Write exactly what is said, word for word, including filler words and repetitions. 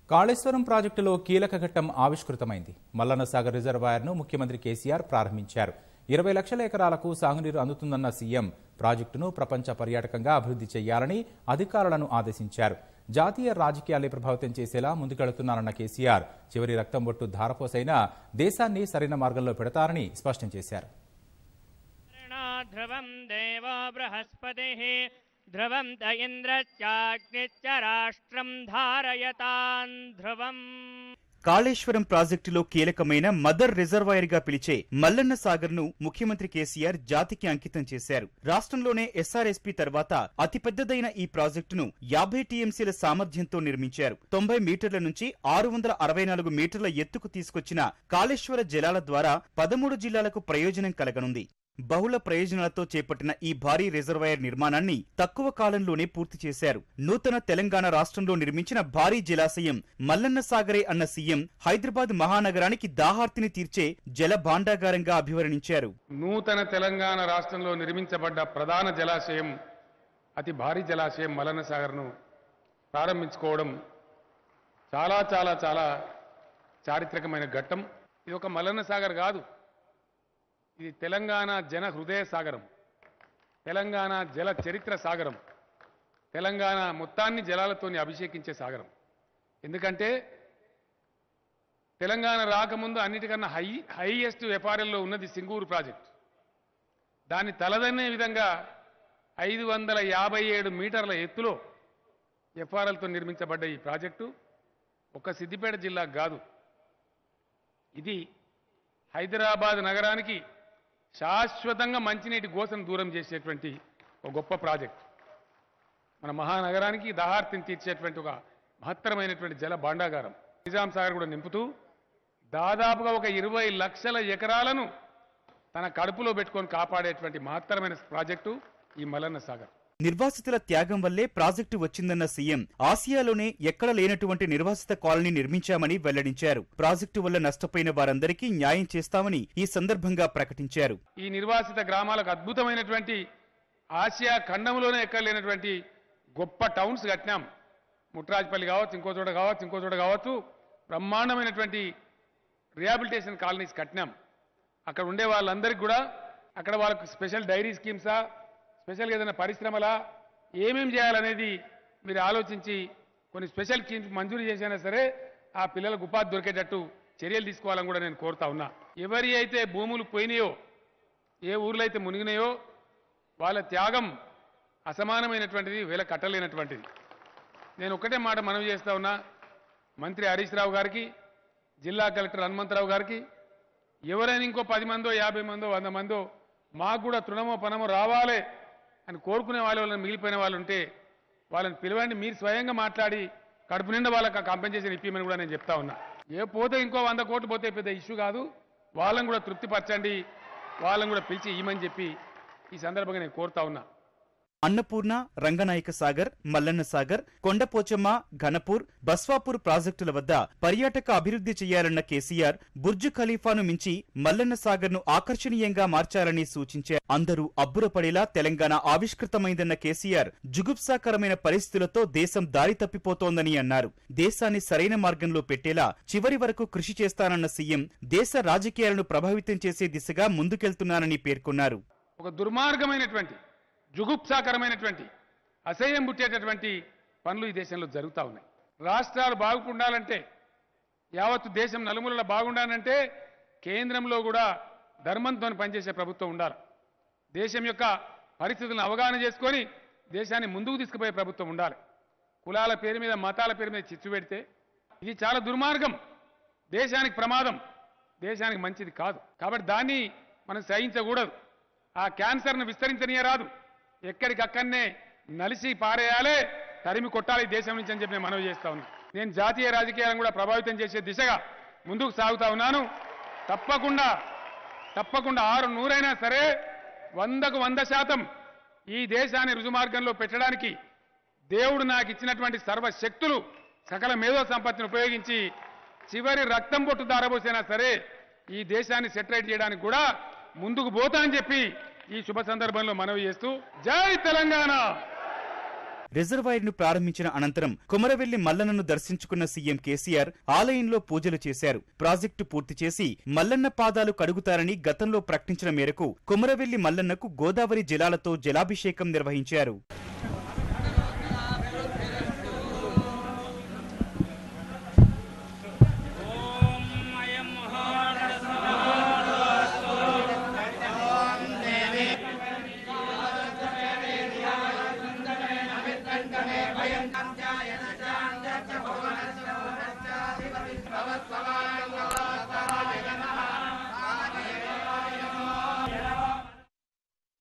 కాళేశ్వరం ప్రాజెక్టులో కీలక ఘట్టం ఆవిష్కృతమైంది. మల్లన్న సాగర్ రిజర్వాయర్ను ముఖ్యమంత్రి కేసీఆర్ ప్రారంభించారు. ఇరవై లక్షల ఎకరాలకు సాగునీరు అందుతుందన్న సీఎం ప్రాజెక్టును ప్రపంచ పర్యాటకంగా అభివృద్ధి చేయాలని అధికారులను ఆదేశించారు. జాతీయ రాజకీయాలే ప్రభావితం చేసేలా ముందుకెళ్తున్నారన్న కేసీఆర్ చివరి రక్తం బొట్టు ధారపోసైనా దేశాన్ని సరైన మార్గంలో పెడతారని స్పష్టం చేశారు. ధ్రువం ద ఇంద్రశ్చాగ్నిశ్చ రాష్ట్రం ధారయతాన్ ధ్రువం. కాళేశ్వరం ప్రాజెక్టులో కీలకమైన మదర్ రిజర్వాయర్ గా పిలిచే మల్లన్న సాగర్ ను ముఖ్యమంత్రి కేసీఆర్ జాతికి అంకితం చేశారు. రాష్ట్రంలోనే ఎస్ఆర్ఎస్పీ తర్వాత అతిపెద్దదైన ఈ ప్రాజెక్టును యాభై టీఎంసీల సామర్థ్యంతో నిర్మించారు. తొంభై మీటర్ల నుంచి ఆరు వందల అరవై నాలుగు మీటర్ల ఎత్తుకు తీసుకొచ్చిన కాళేశ్వర జలాల ద్వారా పదమూడు జిల్లాలకు ప్రయోజనం కలగనుంది. బహుళ ప్రయోజనాలతో చేపట్టిన ఈ భారీ రిజర్వాయర్ నిర్మాణాన్ని తక్కువ కాలంలోనే పూర్తి చేశారు. నూతన తెలంగాణ రాష్ట్రంలో నిర్మించిన భారీ జలాశయం మల్లన్న సాగరే అన్న సీఎం హైదరాబాద్ మహానగరానికి దాహార్తిని తీర్చే జల భాండాగారంగా అభివర్ణించారు. నూతన తెలంగాణ రాష్ట్రంలో నిర్మించబడ్డ ప్రధాన జలాశయం, అతి భారీ జలాశయం మల్లన్న సాగర్ను ప్రారంభించుకోవడం చాలా చాలా చాలా చారిత్రకమైన ఘట్టం. ఇది ఒక మల్లన్న సాగర్ కాదు, ఇది తెలంగాణ జన హృదయ సాగరం, తెలంగాణ జల చరిత్ర సాగరం, తెలంగాణ మొత్తాన్ని జలాలతోని అభిషేకించే సాగరం. ఎందుకంటే తెలంగాణ రాకముందు అన్నిటికన్నా హై హైయెస్ట్ ఎఫ్ఆర్ఎల్లో ఉన్నది సింగూరు ప్రాజెక్ట్. దాన్ని తలదన్నే విధంగా ఐదు వందల యాభై ఏడు మీటర్ల ఎత్తులో ఎఫ్ఆర్ఎల్తో నిర్మించబడ్డ ఈ ప్రాజెక్టు ఒక సిద్దిపేట జిల్లాకు కాదు, ఇది హైదరాబాద్ నగరానికి శాశ్వతంగా మంచినీటి గోసను దూరం చేసేటువంటి ఒక గొప్ప ప్రాజెక్ట్. మన మహానగరానికి దాహార్తిని తీర్చేటువంటి ఒక మహత్తరమైనటువంటి జల భాండాగారం. నిజాం సాగర్ కూడా నింపుతూ దాదాపుగా ఒక ఇరవై లక్షల ఎకరాలను తన కడుపులో పెట్టుకొని కాపాడేటువంటి మహత్తరమైన ప్రాజెక్టు ఈ మల్లన్న సాగర్. నిర్వాసితుల త్యాగం వల్లే ప్రాజెక్టు వచ్చిందన్న సీఎం ఆసియాలోనే ఎక్కడ లేనటువంటి నిర్వాసిత కాలనీ నిర్మించామని వెల్లడించారు. ప్రాజెక్టు వల్ల నష్టపోయిన వారందరికీ న్యాయం చేస్తామని ఈ సందర్భంగా ప్రకటించారు. ఈ నిర్వాసిత గ్రామాలకు అద్భుతమైనటువంటి ఆసియా ఖండంలోనే ఎక్కడ లేనటువంటి గొప్ప టౌన్స్ కట్టినాం. ముట్రాజ్పల్లి కావచ్చు, ఇంకో చోట కావచ్చు, ఇంకో చోట కావచ్చు, బ్రహ్మాండమైనటువంటి రిహాబిలిటేషన్ కాలనీస్ కట్టినాం. అక్కడ ఉండే వాళ్ళందరికీ కూడా అక్కడ వాళ్ళకు స్పెషల్ డైరీ స్కీమ్సా, స్పెషల్గా ఏదైనా పరిశ్రమలా, ఏమేం చేయాలనేది మీరు ఆలోచించి కొన్ని స్పెషల్ స్కీమ్స్ మంజూరు చేసినా సరే ఆ పిల్లలకు ఉపాధి దొరికేటట్టు చర్యలు తీసుకోవాలని కూడా నేను కోరుతా ఉన్నా. ఎవరి అయితే భూములు పోయినాయో, ఏ ఊర్లో అయితే మునిగినాయో వాళ్ళ త్యాగం అసమానమైనటువంటిది, వేల కట్టలేనటువంటిది. నేను ఒక్కటే మాట మనవి చేస్తా ఉన్నా, మంత్రి హరీష్ రావు గారికి, జిల్లా కలెక్టర్ హనుమంతరావు గారికి, ఎవరైనా ఇంకో పది మందో యాభై మందో వంద మందో మాకు కూడా తృణమో పనమో రావాలి అని కోరుకునే వాళ్ళు వాళ్ళని మిగిలిపోయిన వాళ్ళు ఉంటే వాళ్ళని పిలవండి. మీరు స్వయంగా మాట్లాడి కడుపు నిండా వాళ్ళకి కాంపెన్సేషన్ ఇప్పిమని కూడా నేను చెప్తా ఉన్నా. ఏ పోతే ఇంకో వంద కోట్లు పోతే పెద్ద ఇష్యూ కాదు, వాళ్ళని కూడా తృప్తిపరచండి, వాళ్ళని కూడా పిలిచి ఇవ్వమని చెప్పి ఈ సందర్భంగా నేను కోరుతా ఉన్నా. అన్నపూర్ణ, రంగనాయక సాగర్, మల్లన్న సాగర్, కొండపోచమ్మ, ఘనపూర్, బస్వాపూర్ ప్రాజెక్టుల వద్ద పర్యాటక అభివృద్ధి చేయాలన్న కేసీఆర్ బుర్జ్ ఖలీఫాను మించి మల్లన్న సాగర్ ను ఆకర్షణీయంగా మార్చాలని సూచించారు. అందరూ అబ్బురపడేలా తెలంగాణ ఆవిష్కృతమైందన్న కేసీఆర్ జుగుప్సాకరమైన పరిస్థితులతో దేశం దారి తప్పిపోతోందని అన్నారు. దేశాన్ని సరైన మార్గంలో పెట్టేలా చివరి వరకు కృషి చేస్తానన్న సీఎం దేశ రాజకీయాలను ప్రభావితం చేసే దిశగా ముందుకెళ్తున్నానని పేర్కొన్నారు. ఒక దుర్మార్గమైనటువంటి, జుగుప్సాకరమైనటువంటి, అసహ్యం పుట్టేటటువంటి పనులు ఈ దేశంలో జరుగుతూ ఉన్నాయి. రాష్ట్రాలు బాగుండాలంటే, యావత్తు దేశం నలుమూలలా బాగుండాలంటే కేంద్రంలో కూడా ధర్మంతో పనిచేసే ప్రభుత్వం ఉండాలి. దేశం యొక్క పరిస్థితులను అవగాహన చేసుకొని దేశాన్ని ముందుకు తీసుకుపోయే ప్రభుత్వం ఉండాలి. కులాల పేరు మీద, మతాల పేరు మీద చిచ్చు పెడితే ఇది చాలా దుర్మార్గం, దేశానికి ప్రమాదం, దేశానికి మంచిది కాదు. కాబట్టి దాన్ని మనం సహించకూడదు. ఆ క్యాన్సర్ను విస్తరించనీయరాదు, ఎక్కడికక్కడనే నలిసి పారేయాలి, తరిమి కొట్టాలి దేశం నుంచి అని చెప్పి నేను మనవి చేస్తా ఉన్నా. నేను జాతీయ రాజకీయాలను కూడా ప్రభావితం చేసే దిశగా ముందుకు సాగుతా ఉన్నాను. తప్పకుండా తప్పకుండా ఆరు నూరైనా సరే వందకు వంద శాతం ఈ దేశాన్ని రుజుమార్గంలో పెట్టడానికి దేవుడు నాకు ఇచ్చినటువంటి సర్వశక్తులు, సకల మేధో సంపత్తిని ఉపయోగించి చివరి రక్తం పొట్టు దారబోసైనా సరే ఈ దేశాన్ని సెటరేట్ చేయడానికి కూడా ముందుకు పోతా అని చెప్పి ఈ శుభ సందర్భంలో మనవి చేస్తూ జై తెలంగాణ. రిజర్వాయర్ ను ప్రారంభించిన అనంతరం కొమరవెల్లి మల్లన్నను దర్శించుకున్న సీఎం కేసీఆర్ ఆలయంలో పూజలు చేశారు. ప్రాజెక్టు పూర్తి చేసి మల్లన్న పాదాలు కడుగుతారని గతంలో ప్రకటించిన మేరకు కొమరవెల్లి మల్లన్నకు గోదావరి జలాలతో జలాభిషేకం నిర్వహించారు.